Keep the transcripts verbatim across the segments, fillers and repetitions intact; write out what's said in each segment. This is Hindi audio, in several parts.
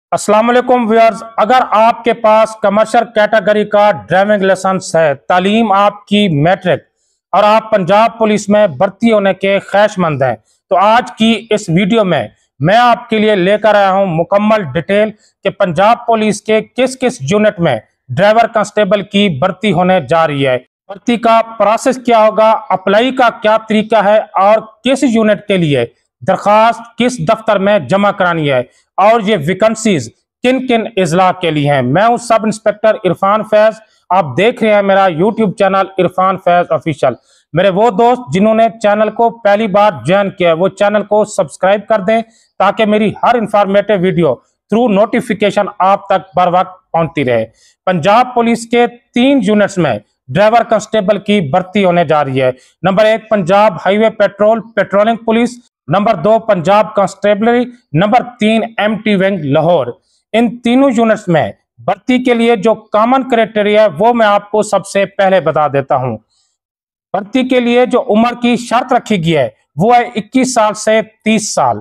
अस्सलाम वालेकुम व्यूअर्स, अगर आपके पास कमर्शियल कैटेगरी का ड्राइविंग लाइसेंस है, तालीम आपकी मैट्रिक और आप पंजाब पुलिस में भर्ती होने के ख्वाहिशमंद हैं, तो आज की इस वीडियो में मैं आपके लिए लेकर आया हूं मुकम्मल डिटेल कि पंजाब पुलिस के किस किस यूनिट में ड्राइवर कांस्टेबल की भर्ती होने जा रही है, भर्ती का प्रोसेस क्या होगा, अप्लाई का क्या तरीका है और किस यूनिट के लिए दरखास्त किस दफ्तर में जमा करानी है और ये वैकेंसीज किन किन इजला के लिए हैं। मैं हूं सब इंस्पेक्टर इरफान फैज, आप देख रहे हैं मेरा YouTube channel Irfan Faiz official. मेरे वो दोस्त जिन्होंने चैनल को पहली बार ज्वाइन किया है वो चैनल को सब्सक्राइब कर दें ताकि मेरी हर इंफॉर्मेटिव वीडियो थ्रू नोटिफिकेशन आप तक बर वक्त पहुंचती रहे। पंजाब पुलिस के तीन यूनिट्स में ड्राइवर कांस्टेबल की भर्ती होने जा रही है। नंबर एक Punjab highway petrol patrolling police, number दो पंजाब कांस्टेबलरी, नंबर तीन एमटी विंग लाहौर। इन तीनों यूनिट्स में भर्ती के लिए जो कॉमन क्राइटेरिया है वो मैं आपको सबसे पहले बता देता हूं। भर्ती के लिए जो उम्र की शर्त रखी गई है वो है इक्कीस साल से तीस साल।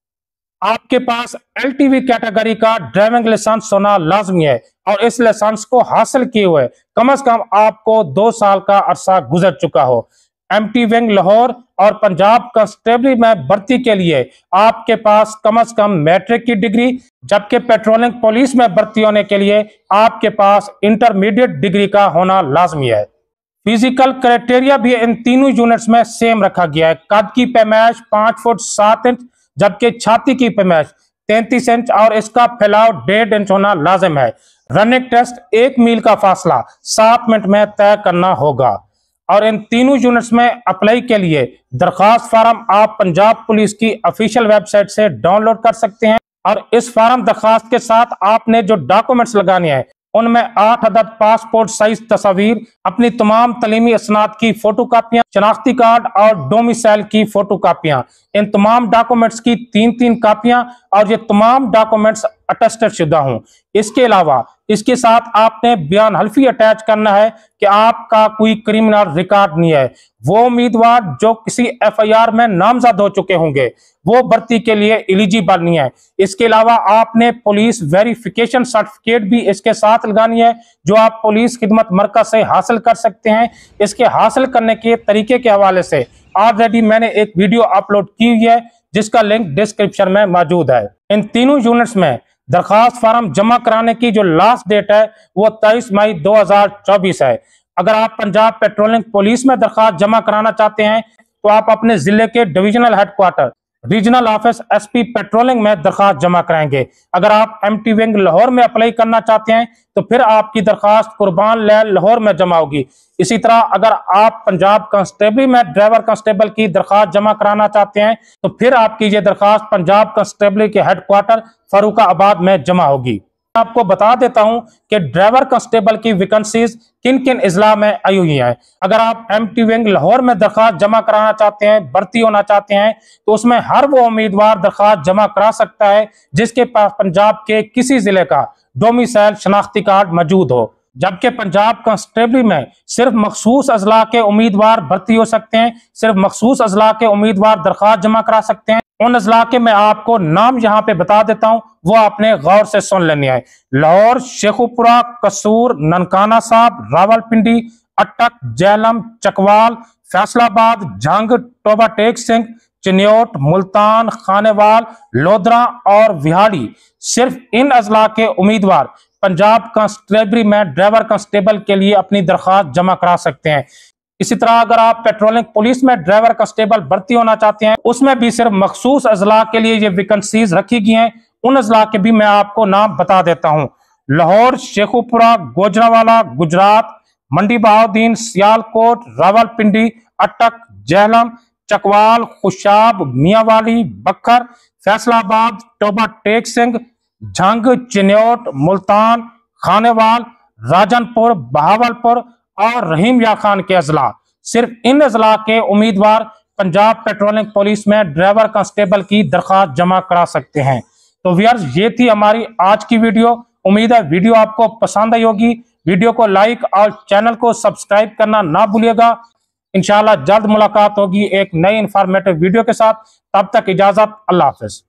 आपके पास एलटीवी कैटेगरी का ड्राइविंग लाइसेंस होना लाजमी है और इस लाइसेंस को हासिल किए हुए कम से कम आपको दो साल का अरसा गुजर चुका हो। एमटी विंग लाहौर और पंजाब कांस्टेबलरी में भर्ती के लिए आपके पास कम से कम मैट्रिक की डिग्री, जबकि पेट्रोलिंग पुलिस में भर्ती होने के लिए आपके पास इंटरमीडिएट डिग्री का होना लाजमी है। फिजिकल क्राइटेरिया भी इन तीनों यूनिट्स में सेम रखा गया है। कद की पैमाइश पांच फुट सात इंच, जबकि छाती की पैमाइश तैंतीस इंच और इसका फैलाव डेढ़ इंच होना लाजिम है। रनिंग टेस्ट एक मील का फासला सात मिनट में तय करना होगा। और इन तीनों यूनिट्स में अप्लाई के लिए दरखास्त फार्म आप पंजाब पुलिस की ऑफिशियल वेबसाइट से डाउनलोड कर सकते हैं और इस फार्म दरखास्त के साथ आपने जो डॉक्यूमेंट्स लगाने हैं उनमें आठ अदद पासपोर्ट साइज तस्वीर, अपनी तमाम तलीमी असनाद की फोटो कापियां, शनाख्ती कार्ड और डोमिसाइल की फोटो कापियां, इन तमाम डॉक्यूमेंट्स की तीन तीन कापियां और ये तमाम डॉक्यूमेंट्स अटेस्टेड शुदा हों। इसके अलावा इसके साथ आपने बयान हल्फी अटैच करना है कि आपका कोई क्रिमिनल रिकॉर्ड नहीं है। वो उम्मीदवार जो किसी एफ आई आर में नामजद हो चुके होंगे वो भर्ती के लिए एलिजिबल नहीं है। इसके अलावा आपने पुलिस वेरिफिकेशन सर्टिफिकेट भी इसके साथ लगानी है जो आप पुलिस खिदमत मरकज से हासिल कर सकते हैं। इसके हासिल करने के तरीके के हवाले से ऑलरेडी मैंने एक वीडियो अपलोड की हुई है जिसका लिंक डिस्क्रिप्शन में मौजूद है। इन तीनों यूनिट्स में दरखास्त फार्म जमा कराने की जो लास्ट डेट है वो तेईस मई दो हजार चौबीस है। अगर आप पंजाब पेट्रोलिंग पुलिस में दरखास्त जमा कराना चाहते हैं तो आप अपने जिले के divisional headquarter regional office SP patrolling में दरखास्त जमा कराएंगे। अगर आप एमटी विंग लाहौर में अप्लाई करना चाहते हैं तो फिर आपकी दरखास्त कुर्बान लैल लाहौर में जमा होगी। इसी तरह अगर आप पंजाब कांस्टेबल में ड्राइवर कांस्टेबल की दरखास्त जमा कराना चाहते हैं तो फिर आपकी ये दरखास्त पंजाब कांस्टेबल के हेडक्वार्टर फर्रुखाबाद में जमा होगी। आपको बता देता हूं कि ड्राइवर कांस्टेबल की वैकेंसीज किन किन इजला में आई हुई हैं। अगर आप एमटी विंग लाहौर में दरखास्त जमा कराना चाहते हैं, भर्ती होना चाहते हैं, तो उसमें हर वो उम्मीदवार दरखास्त जमा करा सकता है जिसके पास पंजाब के किसी जिले का डोमिसाइल शनाख्ती कार्ड मौजूद हो। जबकि पंजाब कांस्टेबल में सिर्फ मखसूस अजला के उम्मीदवार भर्ती हो सकते हैं, सिर्फ मखसूस अजला के उम्मीदवार दरखास्त जमा करा सकते हैं। उन अजला के मैं आपको नाम यहाँ पे बता देता हूँ, वो आपने गौर से सुन लेने हैं। लाहौर, शेखुपुरा, कसूर, ननकाना साहब, रावलपिंडी, अटक, जेहलम, चकवाल, फैसलाबाद, जंग, टोबा टेक सिंह, चिन्योट, मुल्तान, खानेवाल, लोधरा और विहाड़ी। सिर्फ इन अजला के उम्मीदवार पंजाब कांस्टेबल में ड्राइवर कांस्टेबल के लिए अपनी दरखास्त जमा करा सकते हैं। इसी तरह अगर आप पेट्रोलिंग पुलिस में ड्राइवर कांस्टेबल भर्ती होना चाहते हैं उसमें भी सिर्फ मखसूस अजला के लिए ये वैकेंसीज रखी गई हैं। उन अजला के भी मैं आपको नाम बता देता हूँ। लाहौर, शेखुपुरा, गोजरावाला, गुजरात, मंडी बहाउद्दीन, सियालकोट, रावलपिंडी, अटक, जेहलम, चकवाल, खुशाब, मियावाली, बखर, फैसलाबाद, टोबा टेक सिंह, झंग, चिन्योट, मुल्तान, खानेवाल, राजनपुर, बहावलपुर और रहीम या खान के अजला। सिर्फ इन अजला के उम्मीदवार पंजाब पेट्रोलिंग पुलिस में ड्राइवर कांस्टेबल की दरखास्त जमा करा सकते हैं। तो व्यूअर्स, ये थी हमारी आज की वीडियो। उम्मीद है वीडियो आपको पसंद आई होगी। वीडियो को लाइक और चैनल को सब्सक्राइब करना ना भूलिएगा। इंशाल्लाह जल्द मुलाकात होगी एक नई इंफॉर्मेटिव वीडियो के साथ। तब तक इजाजत, अल्लाह हाफिज।